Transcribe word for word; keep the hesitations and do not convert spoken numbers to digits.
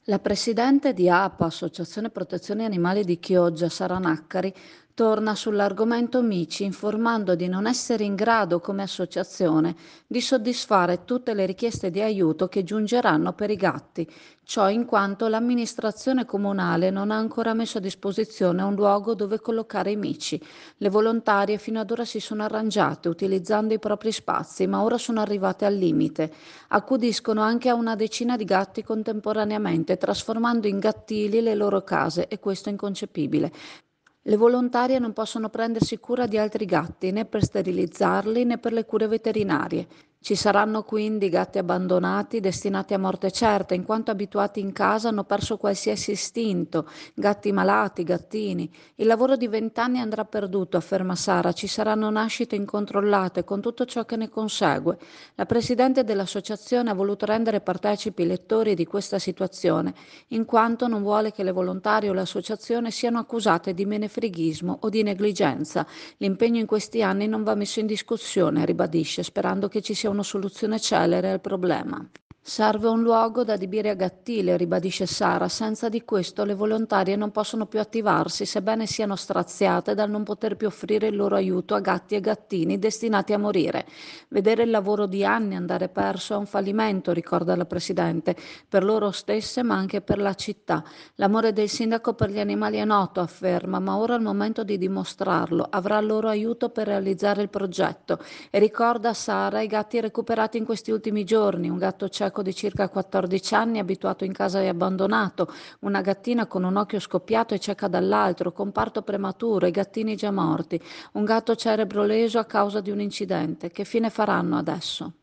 La presidente di A P A, Associazione Protezione Animali di Chioggia, Sara Naccari, torna sull'argomento Mici informando di non essere in grado come associazione di soddisfare tutte le richieste di aiuto che giungeranno per i gatti, ciò in quanto l'amministrazione comunale non ha ancora messo a disposizione un luogo dove collocare i mici. Le volontarie fino ad ora si sono arrangiate utilizzando i propri spazi, ma ora sono arrivate al limite. Accudiscono anche a una decina di gatti contemporaneamente, trasformando in gattili le loro case e questo è inconcepibile. Le volontarie non possono prendersi cura di altri gatti né per sterilizzarli né per le cure veterinarie. Ci saranno quindi gatti abbandonati destinati a morte certa, in quanto abituati in casa hanno perso qualsiasi istinto, gatti malati, gattini. Il lavoro di vent'anni andrà perduto, afferma Sara, ci saranno nascite incontrollate con tutto ciò che ne consegue. La presidente dell'associazione ha voluto rendere partecipi i lettori di questa situazione, in quanto non vuole che le volontarie o l'associazione siano accusate di menefreghismo o di negligenza. L'impegno in questi anni non va messo in discussione, ribadisce, sperando che ci sia una soluzione celere al problema. Serve un luogo da adibire a gattile, ribadisce Sara, senza di questo le volontarie non possono più attivarsi, sebbene siano straziate dal non poter più offrire il loro aiuto a gatti e gattini destinati a morire. Vedere il lavoro di anni andare perso è un fallimento, ricorda la Presidente, per loro stesse ma anche per la città. L'amore del sindaco per gli animali è noto, afferma, ma ora è il momento di dimostrarlo. Avrà il loro aiuto per realizzare il progetto. E ricorda a Sara i gatti recuperati in questi ultimi giorni, un gatto cieco di circa quattordici anni abituato in casa e abbandonato, una gattina con un occhio scoppiato e cieca dall'altro, con parto prematuro, i gattini già morti, un gatto cerebro leso a causa di un incidente. Che fine faranno adesso?